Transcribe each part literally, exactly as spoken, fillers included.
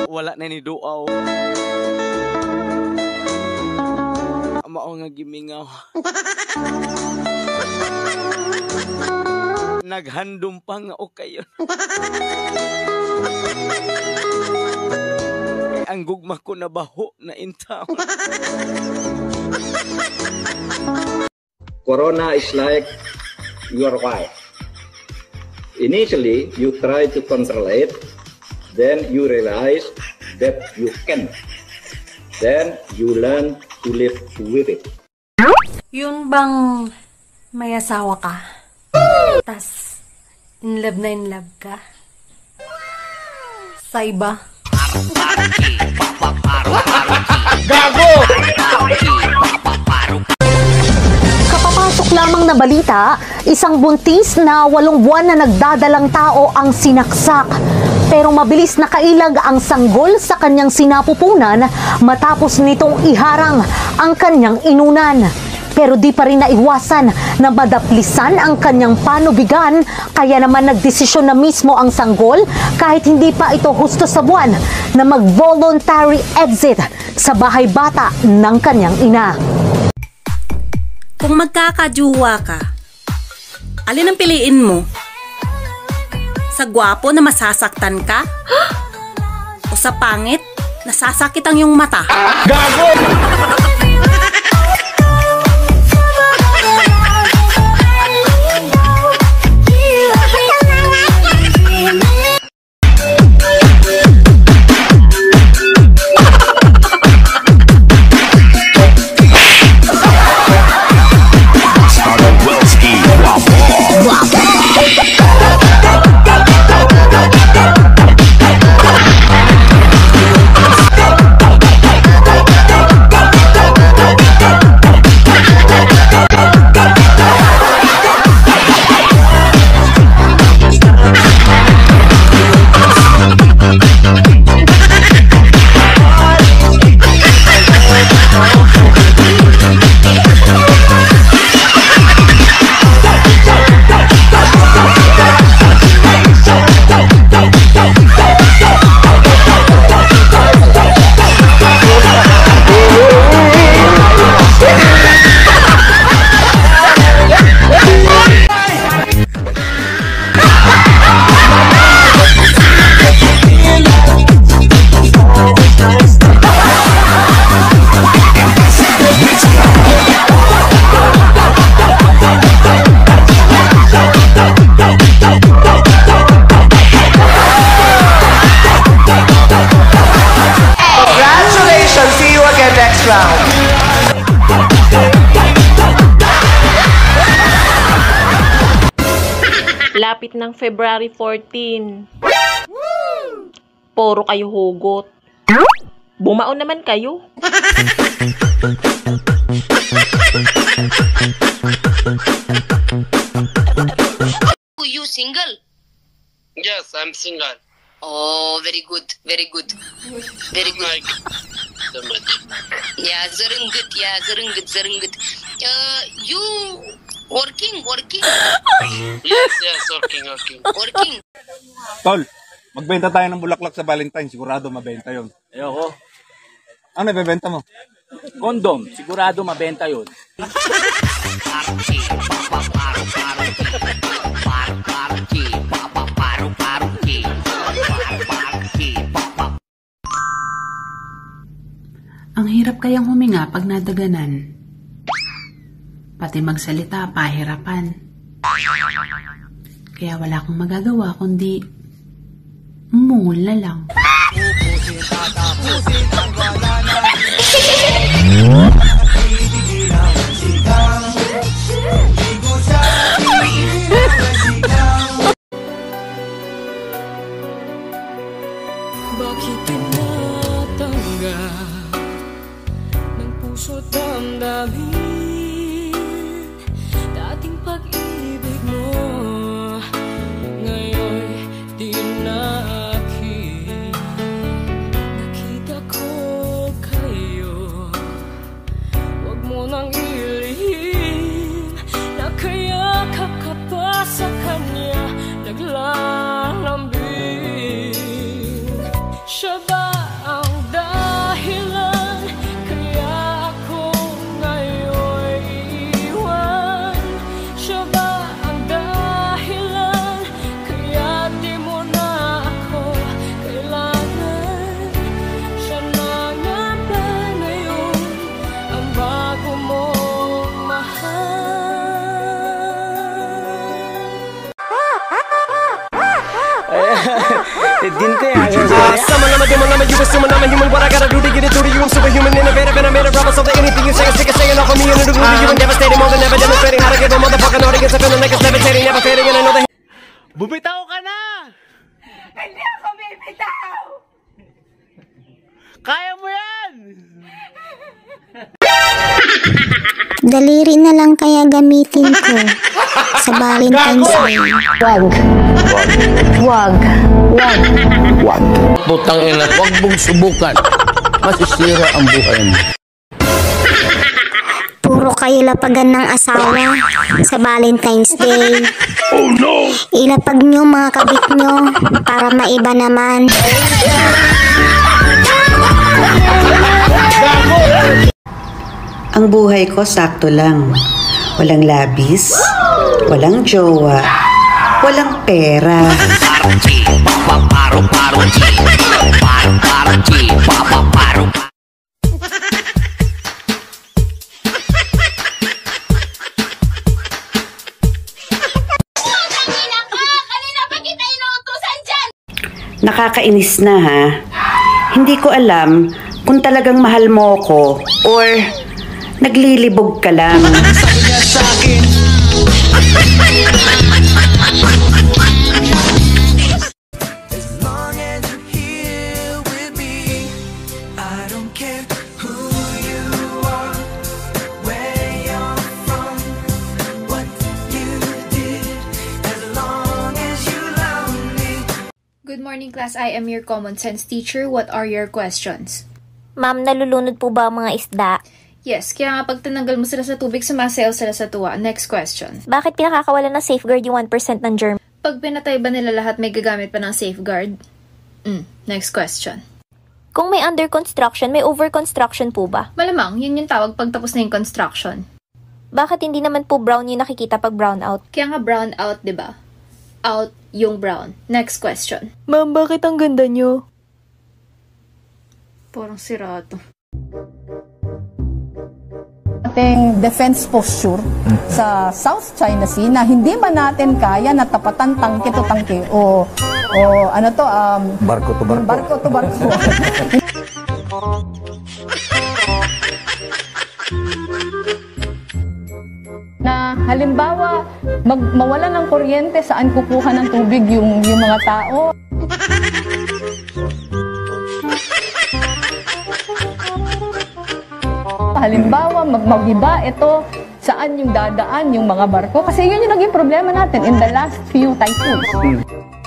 wala na ni duaw. Mao nga gimingaw. Naghandom pa nga o kayo. Ang gugma ko na baho na intaw. Corona is like your wife. Initially, you try to control it, then you realize that you can. Then you learn to live with it. Yun bang may asawa ka? Tas, in love na in love ka? Sa iba? Gago! Kapapasok lamang na balita, isang buntis na walong buwan na nagdadalang tao ang sinaksak. Pero mabilis nakailag ang sanggol sa kanyang sinapupunan matapos nitong iharang ang kanyang inunan. Pero di pa rin naiwasan na madaplisan ang kanyang panubigan, kaya naman nagdesisyon na mismo ang sanggol kahit hindi pa ito husto sa buwan na mag-voluntary exit sa bahay bata ng kanyang ina. Kung magkakajuwa ka, alin ang piliin mo? Sa gwapo na masasaktan ka? O sa pangit, nasasakit ang iyong mata? Gago! Lapit ng February fourteen. Puro kayo hugot. Bumaon naman kayo. You single? Yes, I'm single. Oh, very good, very good. Very good. Like, yeah, zarungut, yeah, zarungut, zarungut. Uh, you working, working? yes, yes, working, working. Working. Tol, magbenta tayo ng bulaklak sa Valentine. Sigurado mabenta yun. Ayoko. Ano ibebenta mo? Kondom. Sigurado mabenta yun. Ang hirap kayang huminga pag nadaganan. Pati magsalita, pahirapan. Kaya wala akong magagawa kundi umungol na lang. Bakit tinatanggap ng puso't damdamin dating pag-ibig mo ngayon di na akin? Nakita ko kayo, wag mo nang ilihim. Nakayakap ka pa sa kanya, naglalambing siya ba Someone I'm a demon, I'm a you assuming I'm a human. What I gotta do to get it through to you? I'm superhuman, innovative, and I made a rubber. So that anything you say is sick of saying off of me and it'll glue to you and devastating. More than ever demonstrating how to give a motherfucking audience a feeling like it's levitating, never fading, and I know that. Bumitaw ka na! Hindi ako bibitaw! Kaya mo yan! Daliri na lang kaya gamitin ko sa Valentine's Day. Wag. Wag. Wag. Wag. Butang ina, wag mong subukan. Masisira ang buhay mo. Puro kayo lapagan ng asawa sa Valentine's Day. Oh no! Ilapag nyo mga kabit nyo para maiba naman. Ang buhay ko sakto lang. Walang labis, walang jowa, walang pera. Nakakainis na ha. Hindi ko alam kung talagang mahal mo ko or naglilibog ka lang. Good morning, class. I am your common sense teacher. What are your questions? Ma'am, nalulunod po ba ang mga isda? Yes, kaya nga pag tinanggal mo sila sa tubig, sumasayaw sila sa tuwa. Next question. Bakit pinakakawalan ng safeguard yung one percent ng germ? Pag pinatay ba nila lahat, may gagamit pa ng safeguard? Mm, next question. Kung may under construction, may over construction po ba? Malamang, yun yung tawag pag tapos na yung construction. Bakit hindi naman po brown yung nakikita pag brown out? Kaya nga brown out, di ba? Out yung brown. Next question. Ma'am, bakit ang ganda nyo? Parang sirato. Ating defense posture sa South China Sea na hindi man natin kaya na tapatan tangke to tangke o o ano to um barko to barko. Barko to barko. Na halimbawa mag mawala ng kuryente, saan kukuha ng tubig yung yung mga tao? Halimbawa, magmagiba ito, saan yung dadaan yung mga barko? Kasi yun yung naging problema natin in the last few typhoons. Hmm.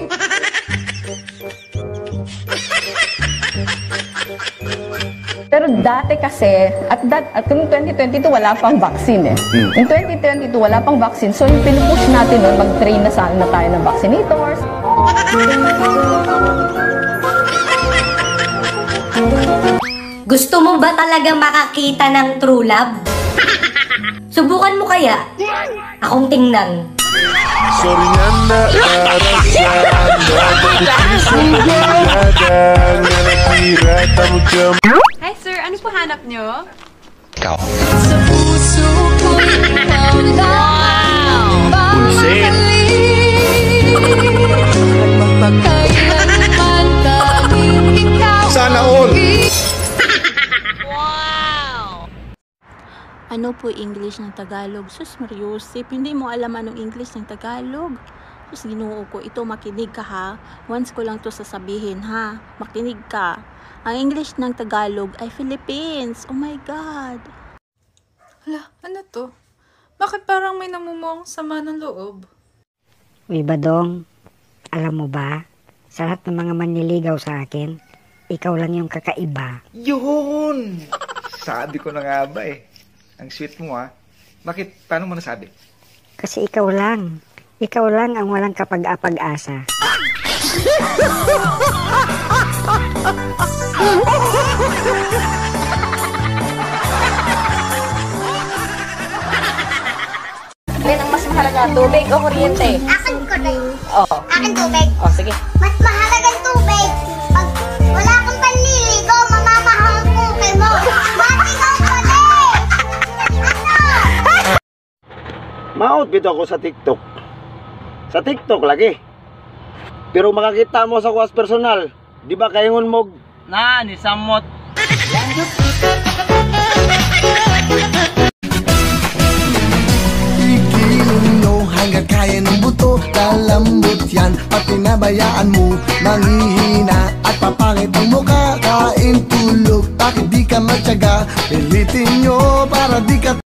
Pero dati kasi, at that, at yung twenty twenty-two, wala pang vaccine eh. Hmm. In twenty twenty-two, wala pang vaccine. So yung pinupush natin nun, mag-train na sana na tayo ng vaccinators. Gusto mo ba talaga makakita ng true love? Subukan mo kaya? Akong tingnan. Sorry nga na Hi sir, ano po hanap nyo? Ikaw. Sa puso ko'y ikaw lang. Pulsit. Magpakailanman tanging ikaw. Sana all. Ano po English ng Tagalog? Sus Mariusip, hindi mo alam anong English ng Tagalog. Sus Ginoo ko, ito makinig ka ha. Once ko lang to sasabihin ha. Makinig ka. Ang English ng Tagalog ay Philippines. Oh my God. Hala, ano to? Bakit parang may namumuong sama ng loob? Uy Badong, alam mo ba? Sa lahat ng mga manliligaw sa akin, ikaw lang yung kakaiba. Yun! Sabi ko na nga ba eh. Ang sweet mo ah. Bakit? Paano mo nasabi? Kasi ikaw lang. Ikaw lang ang walang kapag-apag-asa. Alin ang mas mahalaga, tubig o kuryente? Akin tubig. Oo. Akin tubig. O, sige. Mas mahalagang tubig. Pag wala kang panliligo, mamamahal ang puke mo. Bakit ikaw pala eh? Ma-outfit ako sa TikTok. Sa TikTok lagi. Pero makakita mo sa kuwas personal, Di ba kayongon mo Na, ni Samot. Ikilin nyo hanggat kaya ng buto. Kalambot yan, pati nabayaan mo manghihina at papangit ang mukha. Kain tulog, bakit di ka matyaga? Pilitin nyo para di ka